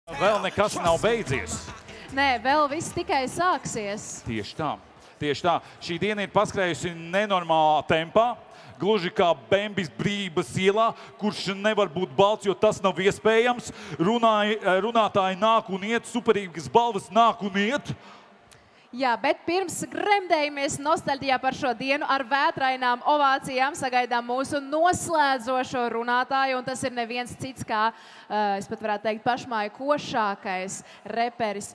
Vēl nekas nav beidzies. Nē, vēl viss tikai sāksies. Tieši tā. Tieši tā. Šī diena ir paskrējusi nenormālā tempā. Gluži kā Bembis Brības ielā, kurš nevar būt balts, jo tas nav iespējams. Runātāji nāk un iet, superīgas balvas nāk un iet. Jā, bet pirms gremdējamies nostalģijā par šo dienu, ar vētrainām ovācijām sagaidām mūsu noslēdzošo runātāju, un tas ir neviens cits kā, es pat varētu teikt, pašmāju košākais reperis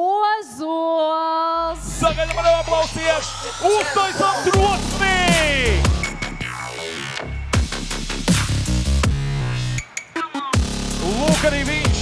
Ozols! Sagaidām ar aplausies! Uztaisam troksni! Lūk arī viņš!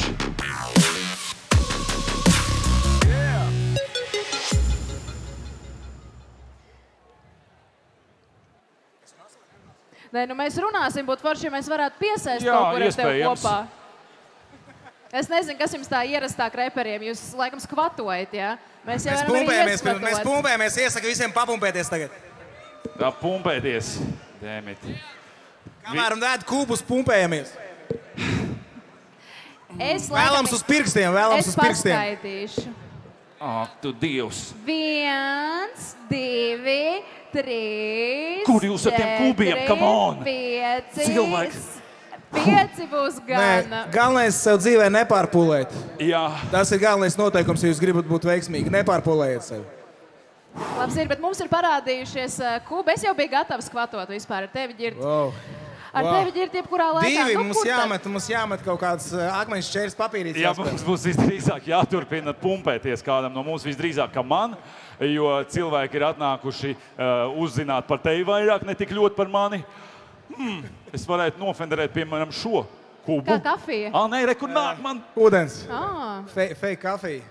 Nē, nu mēs runāsim, būtu forši, ja mēs varētu piesaist kaut kur ar tevi kopā. Es nezinu, kas jums tā ierastāk reperiem. Jūs laikam skvatojat, jā? Mēs pumpējamies, iesaku visiem papumpēties tagad. Tā pumpēties. Dēmit. Kamēr un vēd kūpus pumpējamies. Vēlams uz pirkstiem, Es paskaitīšu. Ak, tu Dievs. 1, 2, 3, Kur jūs ar tiem kubiem? Come on! 5, Cilvēks. 5 būs gana. Galvenais sev dzīvē nepārpulēt. Jā. Tas ir galvenais noteikums, ja jūs gribat būt veiksmīgi. Nepārpulējiet sevi. Labs ir, bet mums ir parādījušies kubi. Es jau biju gatavs skvatot vispār ar tevi ģirt. Ar tevi ģirt jebkurā laikā. Divi, mums jāmet kaut kāds akmeņš šķērs papīrītis. Jā, mums būs visdrīzāk jāturpina pumpēties kādam no mums visdrīzāk kā man, jo cilvēki ir atnākuši uzzināt par tevi vairāk, ne tik ļoti par mani. Es varētu nofenderēt, piemēram, šo kubu. Kā kafija? Nē, re, kur nāk man? Ūdens. Fake kafija.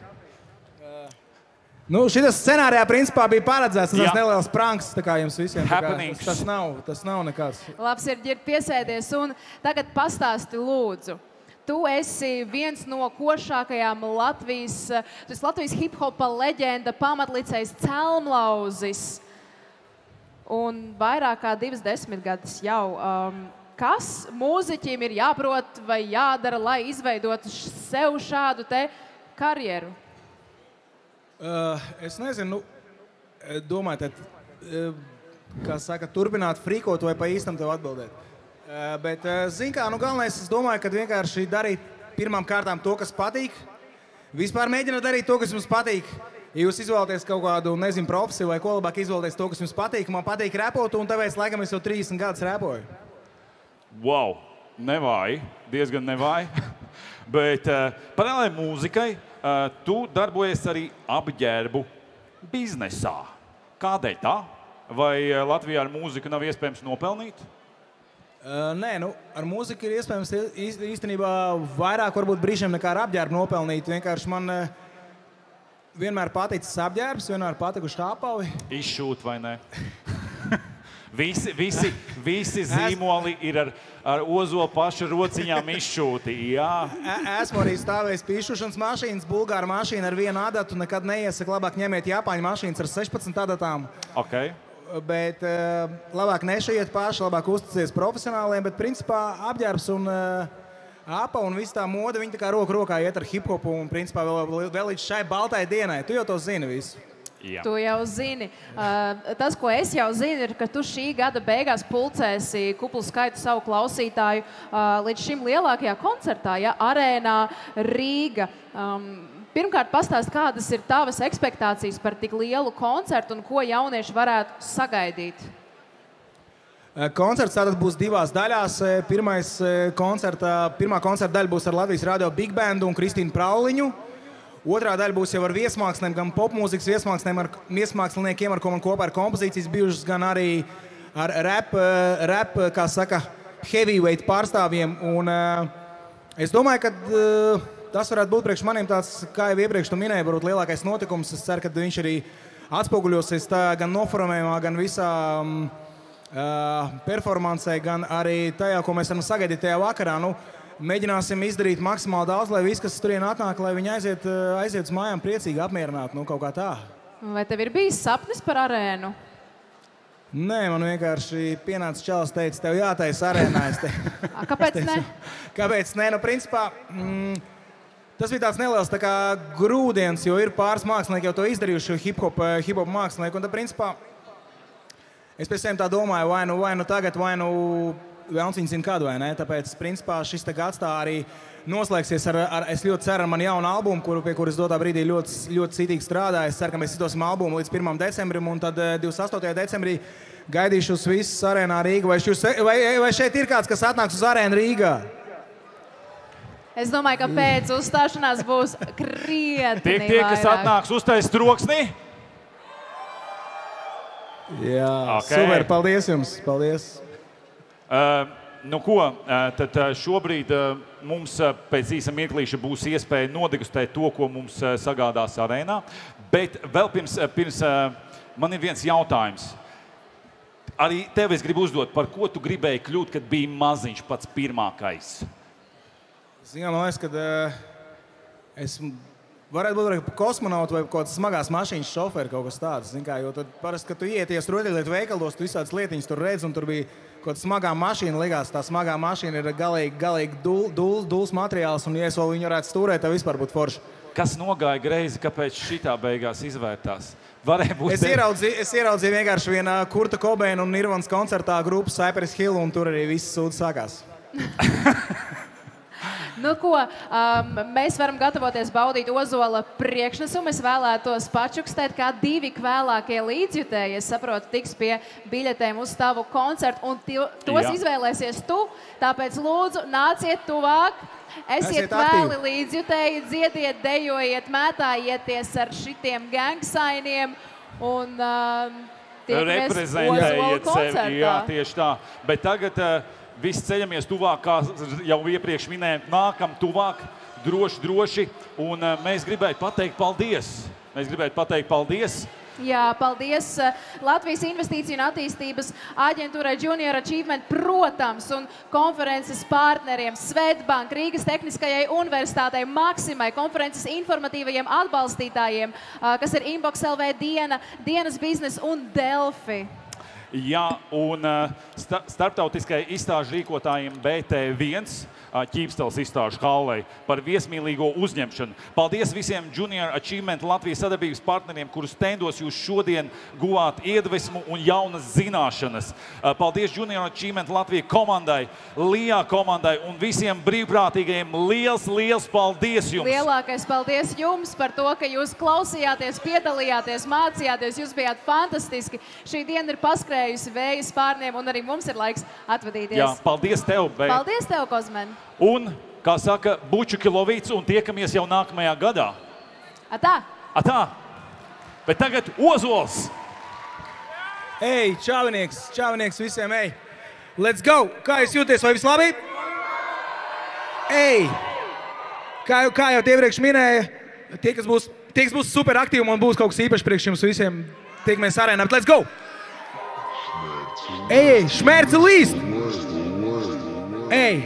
Nu, šitas scenārijā principā bija paredzēts. Tas neliels pranks, tā kā jums visiem. Happenings. Tas nav nekāds. Labs ir, ģirt, piesēdies un tagad pastāsti lūdzu. Tu esi viens no košākajām Latvijas hip-hopa leģenda, pamatlicējs Celmlauzis. Un vairāk kā 20 gadus jau. Kas mūziķim ir jāprot vai jādara, lai izveidotu sev šādu te karjeru? Es nezinu, domāju, kā saka, turpināt frīkot vai pa īstam tev atbildēt. Bet, zin kā, galvenais, es domāju, ka vienkārši darīt pirmām kārtām to, kas patīk. Vispār mēģināt darīt to, kas jums patīk. Ja jūs izvēlaties kaut kādu, nezinu, profesiju vai ko, labāk izvēlaties to, kas jums patīk. Man patīk repot, un tāpēc, laikam, es jau 30 gadus repoju. Wow, nevāji, diezgan nevāji. Bet paralēli mūzikai, tu darbojies arī apģērbu biznesā. Kādēļ tā? Vai Latvijā ar mūziku nav iespējams nopelnīt? Nē, ar mūziku ir iespējams īstenībā vairāk varbūt brīžiem nekā ar apģērbu nopelnīt. Vienkārši man vienmēr paticis apģērbs, vienmēr patikuši tāpavi. Izšūt vai ne? Visi zīmoli ir ar Ozolu paša rociņām izšūti, jā. Esmu arī stāvējis pie izšūšanas mašīnas, bulgāra mašīna ar vienu adatu, nekad neiesaka, labāk ņemiet Japāņu mašīnas ar 16 adatām. Okay. Bet labāk nešajiet paši, labāk uzticies profesionāliem, bet principā apģērbs un apa un viss tā moda, viņi tā kā roku rokā iet ar hip-hopu un principā vēl līdz šai baltai dienai. Tu jau to zini visu. Jā. Tu jau zini. Tas, ko es jau zinu, ir, ka tu šī gada beigās pulcēsi kuplu skaitu savu klausītāju līdz šim lielākajā koncertā, ja, Arēnā Rīga. Pirmkārt, pastāst, kādas ir tavas ekspektācijas par tik lielu koncertu un ko jaunieši varētu sagaidīt? Koncerts tātad būs divās daļās. Pirmā koncerta daļa būs ar Latvijas Radio Big Bandu un Kristīnu Prauliņu. Otrā daļa būs jau ar viesmāksliem, gan popmūzikas viesmāksliniekiem, ar ko man kopā ir kompozīcijas bijušas, gan arī ar rap, kā saka, heavyweight pārstāvjiem. Un es domāju, ka tas varētu būt priekš maniem tāds, kā jau iepriekš tu minēji, varbūt lielākais notikums. Es ceru, ka viņš arī atspoguļosies tā gan noformējumā, gan visā performancē, gan arī tajā, ko mēs varam sagaidīt tajā vakarā. Mēģināsim izdarīt maksimāli daudz, lai viss, kas turien atnāk, lai viņi aiziet uz mājām priecīgi, apmierināti, kaut kā tā. Vai tev ir bijis sapnis par arēnu? Nē, man vienkārši pienāca čalis, teica, tev jātais arēnā. Kāpēc ne? Kāpēc ne? Principā, Tas bija tāds neliels tā kā grūdienis, jo ir pāris mākslinieki jau to izdarījuši, hip-hop mākslinieki. Un tad, principā, es pēc saviem tā domāju, vai nu tagad, vai nu Velns viņu zina kādu, vai ne? Tāpēc, principā, šis tā gads tā arī noslēgsies es ļoti ceru ar mani jaunu albumu, pie kuras dotā brīdī ļoti citīgi strādāju. Es ceru, ka mēs izdosim albumu līdz 1. decembrim, un tad 28. decembrī gaidīšu uz visas arēnā Rīga. Vai šeit ir kāds, kas atnāks uz arēnu Rīgā? Es domāju, ka pēc uzstāšanās būs krietni tie, kas atnāks uztaisīt troksni? Jā, okay. Super, paldies jums, paldies. Nu ko, tad šobrīd mums pēc īsa mirklīša būs iespēja nodegustēt to, ko mums sagādās arēnā. Bet vēl pirms man ir viens jautājums. Arī tev es gribu uzdot, par ko tu gribēji kļūt, kad biji maziņš pats pirmākais? Zinām, man liekas, kad es varētu būt kosmonauts vai kaut kāds smagās mašīnas šoferi, kaut kas tāds. Jo tad parasti, kad tu ieties rotaļlietu veikalos, tu visādas lietiņas tur redz, un tur bija kaut kāda smagā mašīna, likās, tā smagā mašīna ir galīgi dūls materiāls, un ja es vēl viņu varētu stūrēt, tad vispār būtu forši. Kas nogāja greizi, kāpēc šitā beigās izvērtās? Es ieraudzīju vienkārši viena Kurta Cobaina un Nirvanas koncertā grupu Cypress Hill, un tur arī viss sūds sākās. Nu ko, mēs varam gatavoties baudīt Ozola priekšnesumu. Es vēlētos pačukstēt, kā 2 vēlākie līdzjutēji, es saprotu, tiks pie biļetēm uz tavu koncertu, un tos izvēlēsies tu. Tāpēc lūdzu, nāciet tuvāk, esiet vēli līdzjutēji, dziediet, dejojiet, mētājieties ar šitiem gangsainiem un tiekamies Ozola koncertā. Jā, tieši tā. Bet tagad... Visi ceļamies tuvāk, kā jau iepriekš minējām, nākam tuvāk, droši, un mēs gribētu pateikt paldies. Jā, paldies Latvijas Investīciju un attīstības aģentūrai Junior Achievement, protams, un konferences partneriem Swedbank, Rīgas Tehniskajai universitātei, Maksimai, konferences informatīvajiem atbalstītājiem, kas ir Inbox LV Diena, Dienas biznes un Delfi. Jā, un starptautiskai izstāžu rīkotājiem BT1 Ķīpsteles izstāžu hallei par viesmīlīgo uzņemšanu. Paldies visiem Junior Achievement Latvijas sadarbības partneriem, kurus stendos jūs šodien guvāt iedvesmu un jaunas zināšanas. Paldies Junior Achievement Latvijas komandai, LIA komandai un visiem brīvprātīgajiem. Liels paldies jums! Lielākais paldies jums par to, ka jūs klausījāties, piedalījāties, mācījāties. Jūs bijāt fantastiski. Šī diena ir paskrējusi vējas pārniem, un arī mums ir laiks atvadīties. Jā, paldies tev, Beit. Paldies tev, Kozmen. Un, kā saka, buču kilovīts, un tiekamies jau nākamajā gadā. Atā! Bet tagad Ozols! Ej, čāvinieks visiem, ej! Let's go! Kā jūs jūties, vai viss labi? Ej! Kā jau iepriekš minēja, tie, kas būs super aktīvi, man būs kaut kas īpašs priekš jums visiem. Tiekamies arēnā, bet let's go! Ej, šmērce līst! Ej!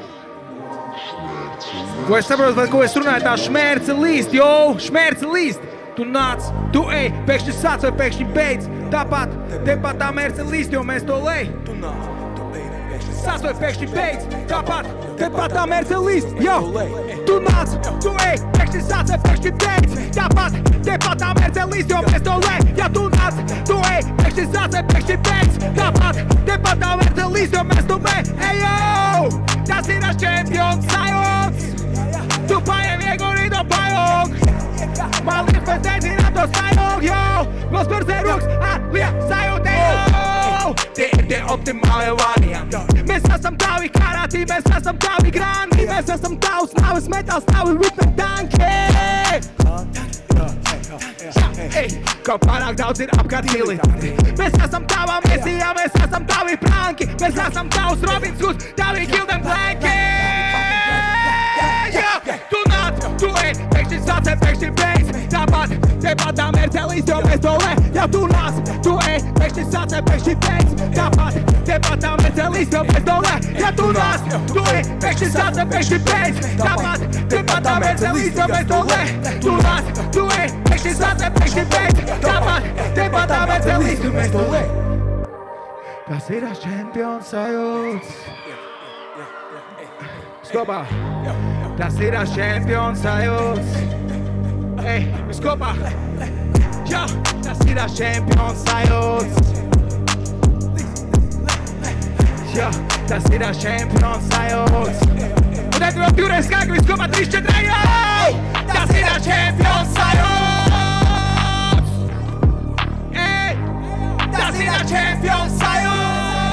Ko es saprotu, vai ko es runāju, tā šmērce līst, jo, šmērce līst. Tu nāc, tu ej, pēkšņi sāc vai pēkšņi beidz. Tāpat, tepat tā mērce līst, jo mēs to lej. Tu nāc, tu ej, pēkšņi sāc vai pēkšņi beidz. Tāpat, tepat tā mērce līst, jo. Tu nāc, tu ej, pēkšņi sāc vai pēkšņi beidz. Tāpat, tepat tā mērce līst, jo mēs to lej. Ja tu nāc, tu ej, pēkšņi sāc vai pēkšņi beidz. Tāpat, tepat tā mērce līst, jo mēs to lej. Ejo! Tas ir čempions sajūts! Tu paiem iegurīt to pajog! Man liekas pēc dedzināt to sajūg, jo! Mums kur zeruks, liek sajūtē, jo! Tie ir tie optimālie varianti. Mēs esam tavi karātī, mēs esam tavi grandi. Mēs esam tavs navas metāls, tavi ritme tanki. Kaut pārāk daudz ir apkārt militāti. Mēs esam tavā misijā, mēs esam tavi pranki. Mēs esam tavs Robins Hoods, tavi Gilden Blanki. Tu nāc, tu ej, pēkšņi sāc, pēkšņi beidz. Tāpat, tepat tā mērce līst, jo mēs to lej. Ja tu nāc, tu ej, pēkšņi sāc, pēkšņi beidz. Tāpat, tepat tā mērce līst, jo mēs to lej. Ja tu nāc, tu ej, pēkšņi sāc, pēkšņi beidz. Tāpat, tepat tā mērce līst, jo mēs to lej. Tu nāc, tu ej, pēkšņi sāc, pēkšņi beidz. Tāpat, tepat tā mērce līst, jo mēs to lej. Tas ir čempions sajūts. Skopā! Tas ir čempions sajūts. Ei, viss kopā! Jo, tas ir čempions sajūts. Jo, tas ir čempions sajūts. Un tad vēl divreiz skaļāk, viss kopā 3, 4, jau! Tas ir čempions sajūts. Ei, tas ir čempions sajūts.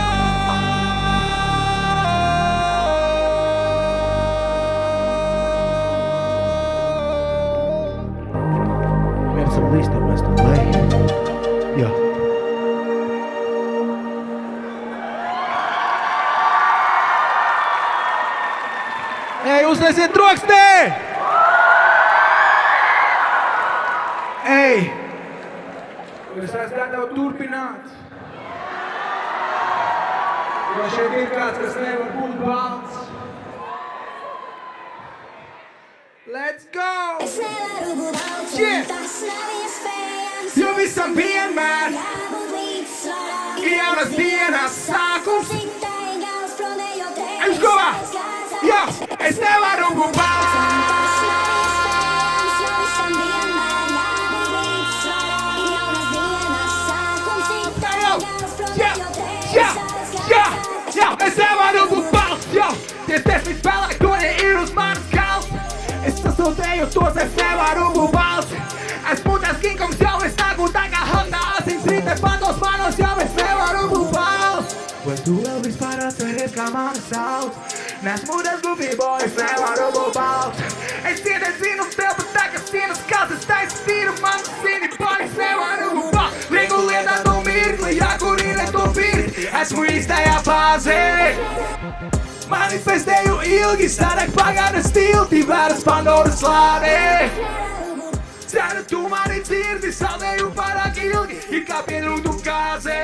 Some list on Mr. Play. Ja. Ei, uzlieciet troksnī! Ei! Jūs esat gatavi turpināt? Jo šeit ir kāds, kas nevar būt balts. Let's go! Yeah! Jo visam vienmēr ir jaunas dienas sākums. Ejam kopā! Jo! Es nevaru būt balts! Jā! Es nevaru būt balts! Jo! Tie 10 spēlētāji ir uz manas galvas. Es sasūtēju tos, es nevaru būt balts. Esmu tas kinkungs, jau es nāku tā kā Honda asins rīte patos manos, jau es nevaru būt balts. Vai tu vēl vispār atceries, kā mani sauc? Nesmu tas goofy boy, es nevaru būt balts. Es ciedēju zinu tev, bet tā kā sienas kaltas taisa stīru, man zini, boy, es nevaru būt balts. Lieku lietā tu mirkli, jākurīne tu pirti, esmu īstajā fāzē. Manifestēju ilgi, sarāk pagāras tilti, vēras Pandoras lādē. Ceru, tu mani dzirdi, saldēju pārāk ilgi, ir kā pienrūtu kāzē.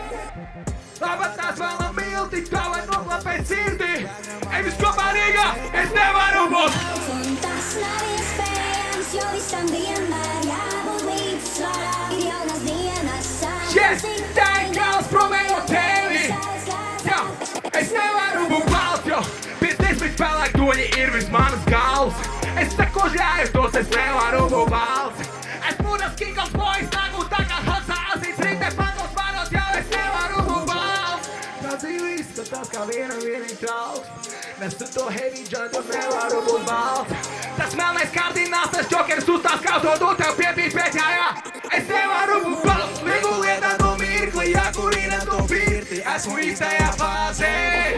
Labat tās vēl nav milti, tā vai noklapēt sirdi. Ej, viss kopā Rīgā, es nevaru būt. Un tas nav iespējams, jo visam vienmēr jābūt līdzsvarā. Ir jaunas dienas sākas. Yes, tā ir gals promējot tevi. Jā, es nevaru būt balts, jo 50 spēlētāji ir virs manas galvas. Es sakoši tos, es nevaru būt balts. Esmu tas kinkungs boys, nāku tā kā Honda asins rīte patos manos, jau es nevaru būt balts. Tā dzīvīs, ka tas kā vienīgi trauks. Nesu to heavy joint, un nevaru būt balts. Tas melnais kardināls, tas džokers uzstās kautot, un tev piepīpēt, jā. Es nevaru būt balts. Lieku lietā tu mirkli, jākurīne tu pirti, esmu īstajā fāzē.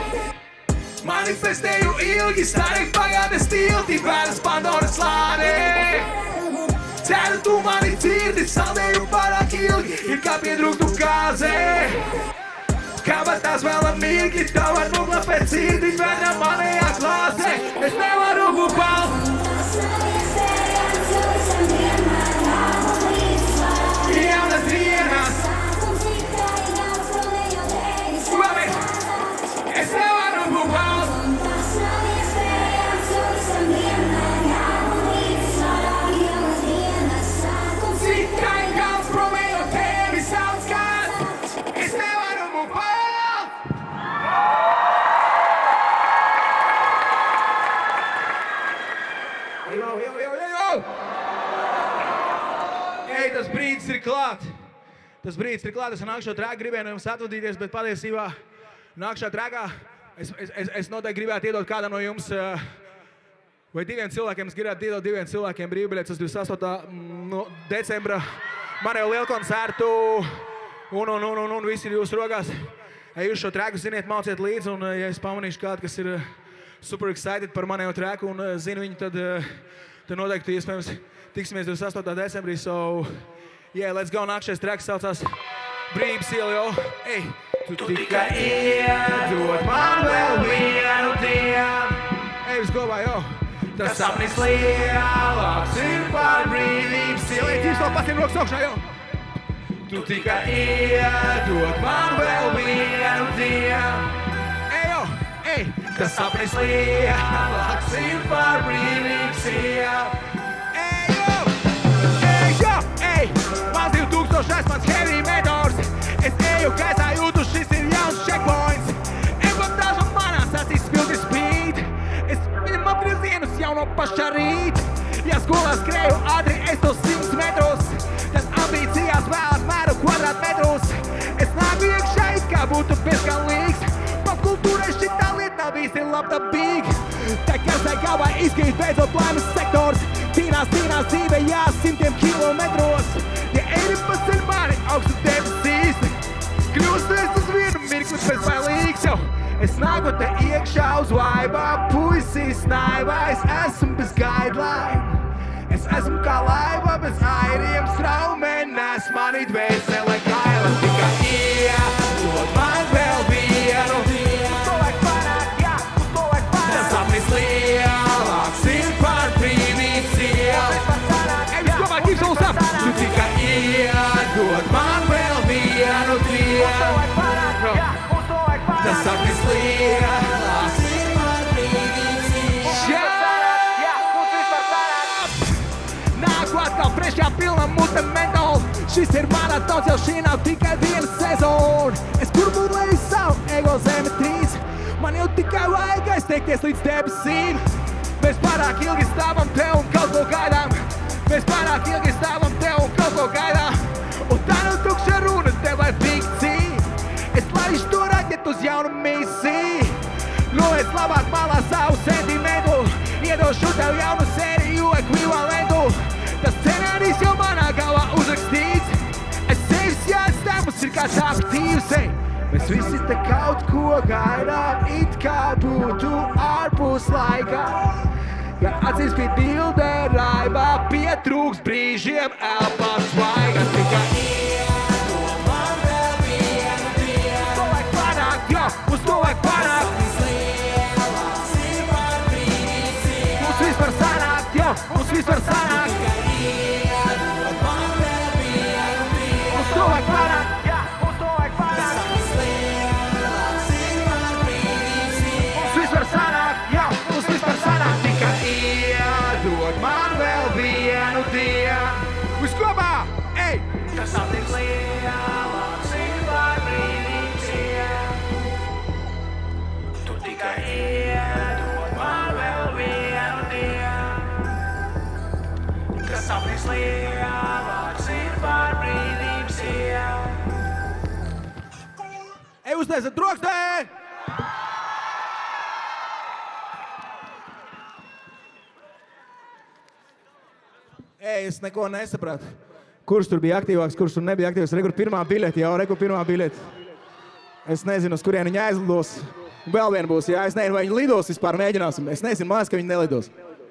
Manifestēju ilgi, sarāk pagādas tilti, vēras Pandoras lādē. Ceru, tu mani dzirdi, saldēju pārāk ilgi, ir kā pienrūktu kāzē. Kāpēc tās vēl mirkļi, tā var noklapēt sirdi, vēra manējā klāsē. Es nevaru būt balts. Tas nav iespējams, jo visam vienmēr jābūt līdzsvarā. Ir jaunas dienas. Sākums ir tā ir gals promējot tevi. Es nevaru būt balts. Un tas nav iespējams, jo visam vienmēr jābūt līdzsvarā. Ir jaunas dienas sākums ir Cik tā ir gals promējot tevi sauc kāds. Es nevaru būt balts. Jo! Ei, tas brīdis ir klāt. Tas brīdis ir klāt. Es nākšo trēku gribēju no jums atvadīties, bet patiesībā nākšā trēkā es noteikti gribētu iedot kādam no jums vai diviem cilvēkiem. Es gribētu iedot diviem cilvēkiem brīvbiļetes uz 28. decembra manēju lielu koncertu un visi ir jūsu rokās. Ja jūs šo trēku ziniet, māciet līdzi, un ja es pamanīšu kādu, kas ir super excited par manējo trēku un zinu viņu, tad noteikti iespējams tiksimies 28. decembrī. So, yeah, let's go. Nākšais trēks saucās Brīvības iela, jo. Ei, tu tikai iedod man vēl vienu dienu. Ei, viss kopā, jo. Tas sapnis lielāks ir par Brīvības ielu. Ei, cīms vēl pasiem rokas augšā, jo. Tu tikai iedod man vēl vienu dienu. Ei, jo, ei, tas sapnis lielāks ir par Brīvības ielu. Man 2000 esmans heavy metors. Es eju gaisā, jūtu, šis ir jauns checkpoints. Empatāžu manās acīs spildi spīd. Es viņam apgriezienus jau skolā skrēju ātri, es tos 100 metrus. Tas ambīcijās vēlāk mēru kvadrātmetrus. Es nāku iekšā, it kā būtu bezgalīgs. Popkultūrai šitā lieta nav īsti labdabīgi. Tā kāsai galvā izkrīt beidzot laimes sektors. Cīnās dzīve, jā, 100 kilometros. Ja Eiropas ir mani augstu debesīs, kļūst es uz vienu mirkli bezbailīgs jau. Es nāku te iekšā uz vaibā, puisis naivā, es esmu bez guideline. Es esmu kā laiva bez airiem straumenes, mani dvēsele gaila tikai iedod man vēl vienu. Uz to vajag panākt, jā, uz to vajag panākt. Tas sapnis lielāks ir par brīvības ielu. Ej, viss kopā, keep soul up! Tu tikai iedod man vēl vienu dienu. Uz to vajag panākt, jā, uz to vajag panākt. Tas sapnis lielāks ir par brīvības ielu. Nāku atkal priekšā pilna mute mentāli. Šis ir maratons, jau šī nav tikai viena sezona. Es kurbulēju savu ego zemetrīs. Man jau tikai vajag aizteikties līdz debesīm. Mēs pārāk ilgi stāvam te un kaut ko gaidām. Mēs pārāk ilgi stāvam te un kaut ko gaidām. Un tā nu tukša runa tev vai fikcija. Es laišu to raķetu uz jaunu misiju. Noliec labāk malā savu sentimentu. Iedošu tev jaunu sēriju ekvivalentu. Tas scenārijs jau manā galvā uzrakstīts. Es sevis jāatstāj, mums ir kāds aktīvs, ej. Mēs visi te kaut ko gaidām, it kā būtu ārpus laikā. Ja acīs pie bildē raibā, pietrūks brīžiem elpā svaiga. Tikai iedod man vēl vienu dienu. Uz to vajag panākt, jā, uz to vajag panākt. Mums viss var sanākt, jā, mums viss var sanākt. Uz to vajag panākt, jā, uz to vajag panākt. Mums viss var sanākt, jā, mums viss var sanākt. Tikai iedod man vēl vienu dienu. Uz kopā, ej! Tas nav tik lielāks ir par brīvības ielu. Tu tikai iedod man vēl vienu dienu. Tas nav tik lielāks ir par brīvības ielu. Ej, uztaisiet trokstē! Ej, es neko nesapratu. Kurš tur bija aktīvāks, kurš tur nebija aktīvāks. Rekur pirmā bileti, jau rekur pirmā bileti. Es nezinu, uz kurien viņi aizlidos. Vēl vien būs, jā, es nezinu, vai viņi lidos vispār, mēģināsim. Es nezinu, mājas, ka viņi nelidos.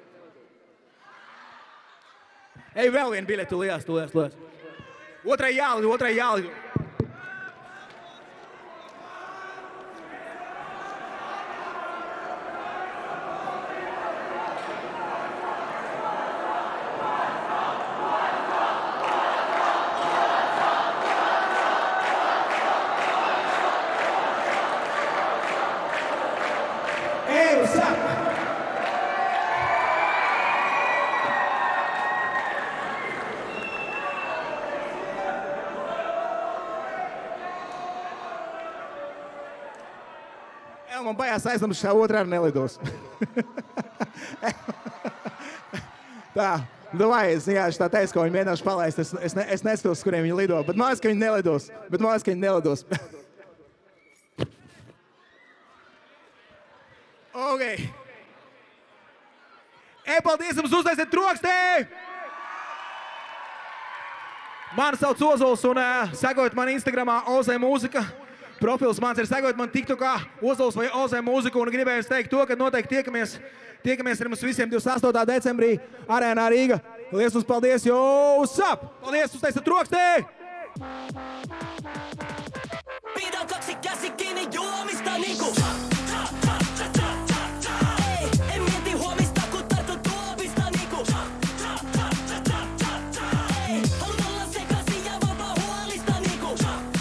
Ej, vēl vienu bileti, tu lies. Otrai jālido. Man bajās aizlams, šā otrā arī nelidos. Tā, davai, es vienkārši tā teicu, ka viņi mēģināšu palaist. Es neskatos, kuriem viņi lido, bet man liekas, ka viņi nelidos. Ok. Ej, paldies, jums uztaisiet trokstē! Mani sauc Ozols un sekojiet man Instagramā Ozē mūzika. Profils mans ir sekojot man TikTokā Ozols vai Ozē mūziku un gribēju teikt to, ka noteikti tiekamies ar mums visiem 28. decembrī Arēnā Rīga. Liels mums paldies, jo sap! Paldies, uztaisiet trokstē! Pidä kaksi käsi kiinni juomista niinku. En mieti huomista, kun tartun tuopista niinku. Haluan olla sekaisin ja vapaa huolista niinku.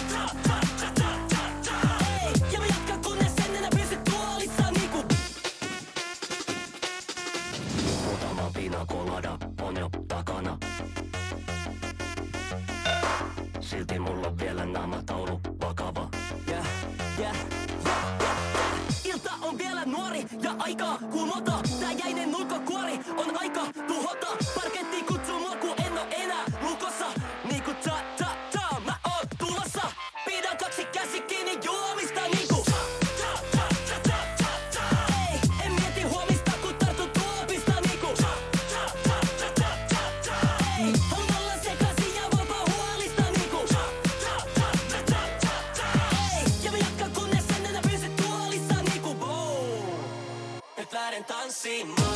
Ja mä jatkan kunnes en enää pysy tuolissa niinku. Muutama pina colada on jo takana. Silti mulla on vielä naamataulu vakava. Ilta on vielä nuori ja aikaa kumota. Tää jäinen ulkokuori on aika tuhota. see moon.